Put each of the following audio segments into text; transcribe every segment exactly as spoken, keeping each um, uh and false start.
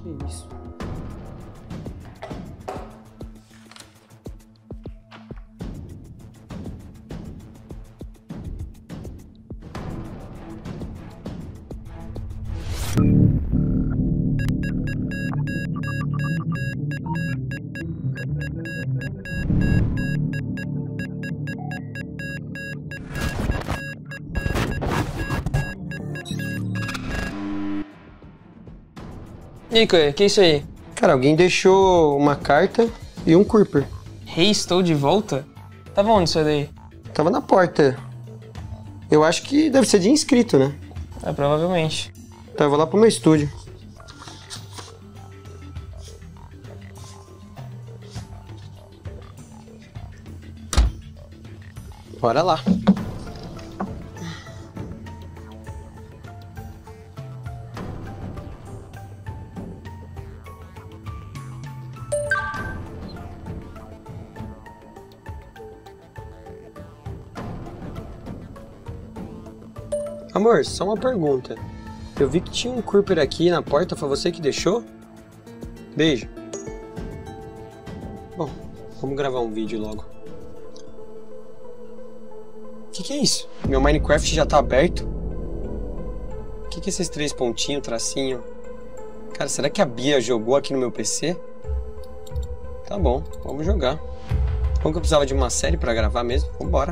Que isso? E aí, Coelho, que é isso aí? Cara, alguém deixou uma carta e um Creeper. Hey, estou de volta? Tava onde isso daí? Tava na porta. Eu acho que deve ser de inscrito, né? É, provavelmente. Tá, eu vou lá pro meu estúdio. Bora lá. Amor, só uma pergunta. Eu vi que tinha um Creeper aqui na porta, foi você que deixou? Beijo. Bom, vamos gravar um vídeo logo. O que que é isso? Meu Minecraft já tá aberto? O que que é esses três pontinhos, tracinho? Cara, será que a Bia jogou aqui no meu P C? Tá bom, vamos jogar. Como que eu precisava de uma série pra gravar mesmo? Vambora.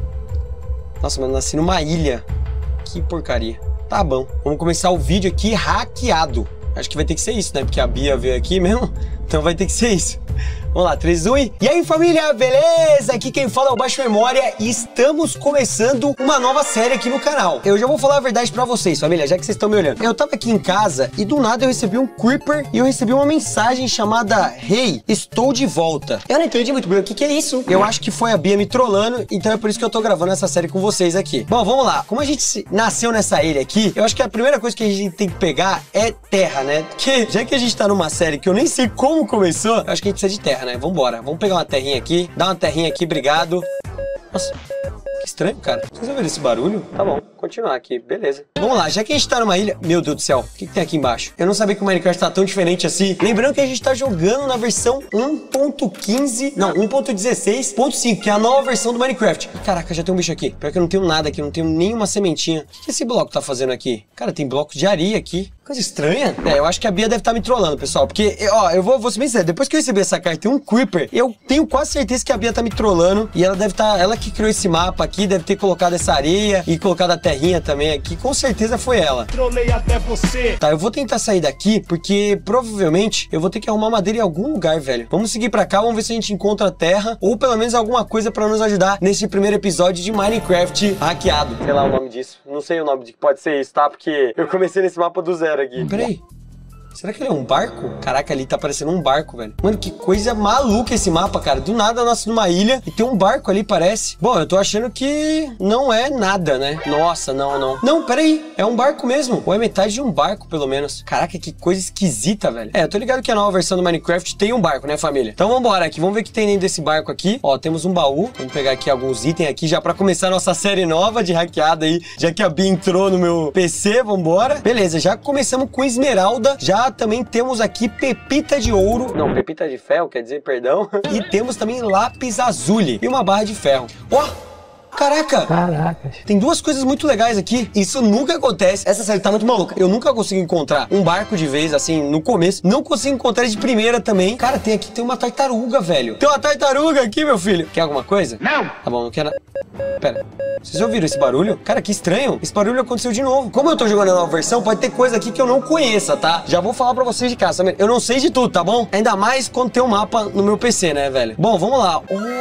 Nossa, mas eu nasci numa ilha. Que porcaria. Tá bom, vamos começar o vídeo aqui hackeado. Acho que vai ter que ser isso, né? Porque a Bia veio aqui mesmo, então vai ter que ser isso. Vamos lá, três, dois, um. E aí, família, beleza? Aqui quem fala é o Baixo Memória e estamos começando uma nova série aqui no canal. Eu já vou falar a verdade pra vocês, família, já que vocês estão me olhando. Eu tava aqui em casa e do nada eu recebi um Creeper e eu recebi uma mensagem chamada Hey, estou de volta. Eu não entendi muito bem o que que é isso. Eu acho que foi a Bia me trollando, então é por isso que eu tô gravando essa série com vocês aqui. Bom, vamos lá. Como a gente nasceu nessa ilha aqui, eu acho que a primeira coisa que a gente tem que pegar é terra, né? Porque já que a gente tá numa série que eu nem sei como começou, eu acho que a gente precisa de terra, né? Vambora. Vamos pegar uma terrinha aqui. Dá uma terrinha aqui, obrigado. Nossa, que estranho, cara. Vocês ouviram esse barulho? Tá bom, continuar aqui, beleza. Vamos lá, já que a gente tá numa ilha... Meu Deus do céu, o que que tem aqui embaixo? Eu não sabia que o Minecraft tá tão diferente assim. Lembrando que a gente tá jogando na versão um ponto quinze... Não, um ponto dezesseis ponto cinco, que é a nova versão do Minecraft. Caraca, já tem um bicho aqui. Pior que eu não tenho nada aqui, eu não tenho nenhuma sementinha. O que que esse bloco tá fazendo aqui? Cara, tem bloco de areia aqui. Coisa estranha. É, eu acho que a Bia deve estar me trollando, pessoal. Porque, ó, eu vou, vou ser bem sincero. Depois que eu recebi essa carta e um Creeper, eu tenho quase certeza que a Bia tá me trollando. E ela deve estar... Ela que criou esse mapa aqui, deve ter colocado essa areia e colocado a terrinha também aqui. Com certeza foi ela. Trolei até você. Tá, eu vou tentar sair daqui, porque provavelmente eu vou ter que arrumar madeira em algum lugar, velho. Vamos seguir pra cá, vamos ver se a gente encontra terra ou pelo menos alguma coisa pra nos ajudar nesse primeiro episódio de Minecraft hackeado. Sei lá o nome disso. Não sei o nome de que pode ser isso, tá? Porque eu comecei nesse mapa do zero aqui. Peraí. Será que ele é um barco? Caraca, ali tá parecendo um barco, velho. Mano, que coisa maluca esse mapa, cara. Do nada eu nasci numa ilha e tem um barco ali, parece. Bom, eu tô achando que não é nada, né? Nossa, não, não. Não, peraí. É um barco mesmo. Ou é metade de um barco, pelo menos. Caraca, que coisa esquisita, velho. É, eu tô ligado que a nova versão do Minecraft tem um barco, né, família? Então vambora aqui. Vamos ver o que tem dentro desse barco aqui. Ó, temos um baú. Vamos pegar aqui alguns itens aqui já pra começar a nossa série nova de hackeada aí. Já que a Bia entrou no meu P C, vambora. Beleza, já começamos com esmeralda. Já também temos aqui pepita de ouro. Não, pepita de ferro, quer dizer, perdão. E temos também lápis azuli e uma barra de ferro. Ó! Caraca! Caraca. Tem duas coisas muito legais aqui. Isso nunca acontece. Essa série tá muito maluca. Eu nunca consigo encontrar um barco de vez, assim, no começo. Não consigo encontrar de primeira também. Cara, tem aqui, tem uma tartaruga, velho. Tem uma tartaruga aqui, meu filho. Quer alguma coisa? Não! Tá bom, não quero... Pera. Vocês ouviram esse barulho? Cara, que estranho. Esse barulho aconteceu de novo. Como eu tô jogando a nova versão, pode ter coisa aqui que eu não conheça, tá? Já vou falar pra vocês de casa, eu não sei de tudo, tá bom? Ainda mais quando tem um mapa no meu P C, né, velho? Bom, vamos lá.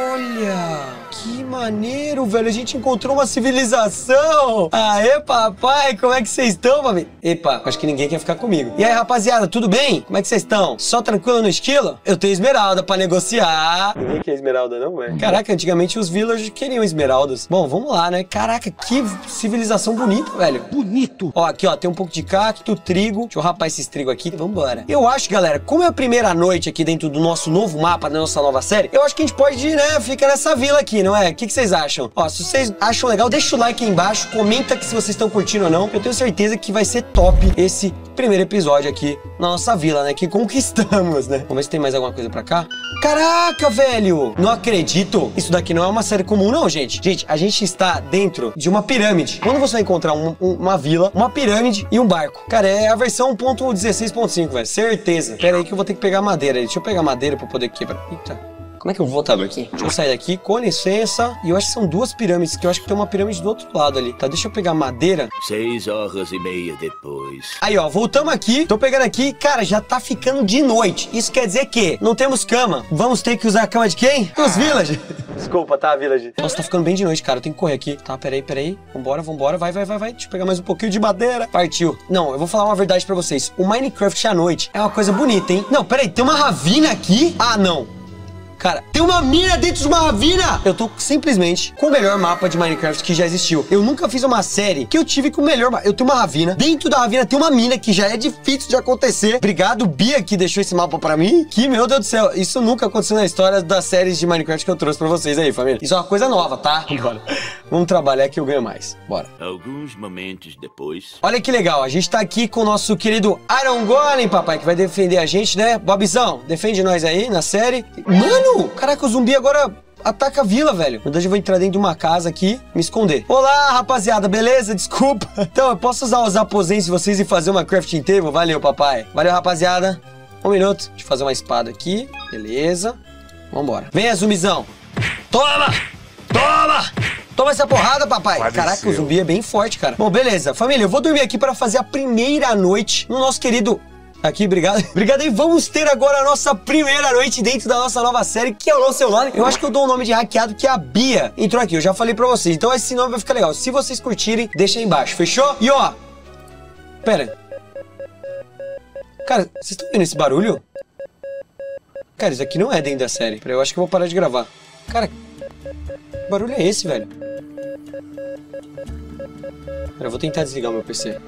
Olha... Que maneiro, velho. A gente encontrou uma civilização. Aê, papai. Como é que vocês estão, papai? Epa, acho que ninguém quer ficar comigo. E aí, rapaziada, tudo bem? Como é que vocês estão? Só tranquilo no esquilo? Eu tenho esmeralda pra negociar. Ninguém quer esmeralda não, velho? Caraca, antigamente os villagers queriam esmeraldas. Bom, vamos lá, né? Caraca, que civilização bonita, velho. Bonito. Ó, aqui, ó, tem um pouco de cacto, trigo. Deixa eu rapar esses trigo aqui. Vambora. Eu acho, galera, como é a primeira noite aqui dentro do nosso novo mapa, da nossa nova série, eu acho que a gente pode, né, ficar nessa vila aqui, não é? Que que, que vocês acham? Ó, se vocês acham legal, deixa o like aí embaixo, comenta que se vocês estão curtindo ou não. Eu tenho certeza que vai ser top esse primeiro episódio aqui na nossa vila, né? Que conquistamos, né? Vamos ver se tem mais alguma coisa pra cá. Caraca, velho! Não acredito! Isso daqui não é uma série comum, não, gente. Gente, a gente está dentro de uma pirâmide. Quando você vai encontrar um, um, uma vila, uma pirâmide e um barco? Cara, é a versão um ponto dezesseis ponto cinco, velho. Certeza. Pera aí que eu vou ter que pegar madeira. Deixa eu pegar madeira pra poder quebrar. Eita. Como é que eu vou voltar aqui? Deixa eu sair daqui, com licença. E eu acho que são duas pirâmides, que eu acho que tem uma pirâmide do outro lado ali. Tá, deixa eu pegar madeira. Seis horas e meia depois. Aí, ó, voltamos aqui. Tô pegando aqui. Cara, já tá ficando de noite. Isso quer dizer que não temos cama. Vamos ter que usar a cama de quem? Dos village. Desculpa, tá, village? Nossa, tá ficando bem de noite, cara. Eu tenho que correr aqui. Tá, peraí, peraí. Vambora, vambora. Vai, vai, vai, vai. Deixa eu pegar mais um pouquinho de madeira. Partiu. Não, eu vou falar uma verdade pra vocês. O Minecraft à noite é uma coisa bonita, hein? Não, peraí. Tem uma ravina aqui? Ah, não. Cara, tem uma mina dentro de uma ravina! Eu tô simplesmente com o melhor mapa de Minecraft que já existiu. Eu nunca fiz uma série que eu tive com o melhor mapa. Eu tenho uma ravina. Dentro da ravina tem uma mina que já é difícil de acontecer. Obrigado, Bia, que deixou esse mapa pra mim. Que, meu Deus do céu, isso nunca aconteceu na história das séries de Minecraft que eu trouxe pra vocês aí, família. Isso é uma coisa nova, tá? Bora. Vamos trabalhar que eu ganho mais. Bora. Alguns momentos depois. Olha que legal, a gente tá aqui com o nosso querido Iron Golem, papai, que vai defender a gente, né? Bobzão, defende nós aí na série. Mano! Caraca, o zumbi agora ataca a vila, velho. Na verdade, eu vou entrar dentro de uma casa aqui, me esconder. Olá, rapaziada, beleza? Desculpa. Então, eu posso usar os aposentos de vocês e fazer uma crafting table? Valeu, papai. Valeu, rapaziada. Um minuto. Deixa eu fazer uma espada aqui. Beleza. Vambora. Venha, zumbizão. Toma! Toma! Toma essa porrada, papai. Padeceu. Caraca, o zumbi é bem forte, cara. Bom, beleza. Família, eu vou dormir aqui para fazer a primeira noite no nosso querido... Aqui, obrigado. Obrigado aí. Vamos ter agora a nossa primeira noite dentro da nossa nova série, que é o nosso seu nome. Eu acho que eu dou um nome de hackeado, que é a Bia. Entrou aqui, eu já falei pra vocês. Então esse nome vai ficar legal. Se vocês curtirem, deixa aí embaixo, fechou? E ó... Pera. Cara, vocês estão vendo esse barulho? Cara, isso aqui não é dentro da série. Eu acho que eu vou parar de gravar. Cara, que barulho é esse, velho? Pera, eu vou tentar desligar o meu P C.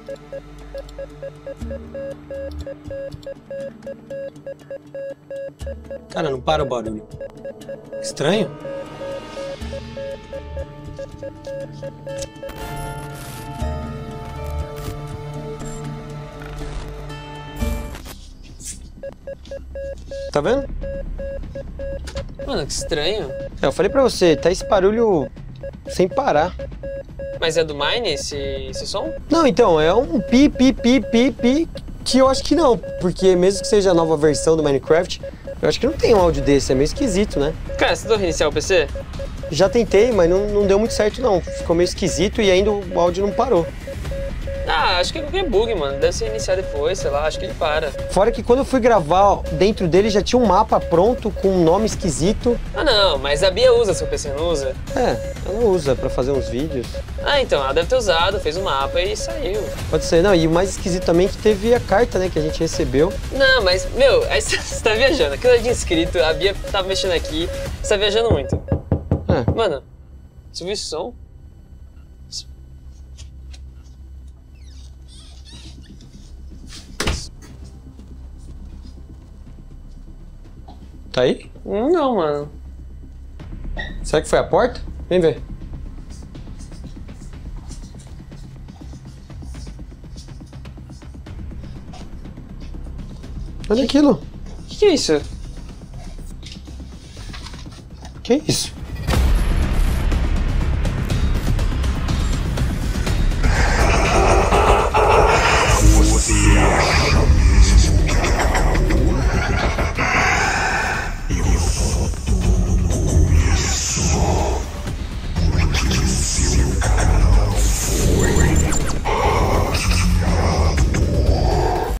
Cara, não para o barulho. Estranho. Tá vendo? Mano, que estranho. É, eu falei pra você, tá esse barulho sem parar. Mas é do Mine esse, esse som? Não, então, é um pi, pi, pi, pi, pi, que eu acho que não. Porque mesmo que seja a nova versão do Minecraft, eu acho que não tem um áudio desse, é meio esquisito, né? Cara, você tentou reiniciar o P C? Já tentei, mas não, não deu muito certo não. Ficou meio esquisito e ainda o áudio não parou. Ah, acho que é qualquer bug, mano. Deve ser iniciar depois, sei lá, acho que ele para. Fora que quando eu fui gravar, dentro dele já tinha um mapa pronto com um nome esquisito. Ah, não, mas a Bia usa seu P C, não usa? É, ela não usa pra fazer uns vídeos. Ah, então, ela deve ter usado, fez o um mapa e saiu. Pode ser, não. E o mais esquisito também é que teve a carta, né, que a gente recebeu. Não, mas, meu, aí você tá viajando. Aquilo de inscrito, a Bia tava mexendo aqui, você tá viajando muito. É. Mano, você viu esse som? Tá aí? Não, mano. Será que foi a porta? Vem ver. Olha aquilo. Que que é isso? Que é isso?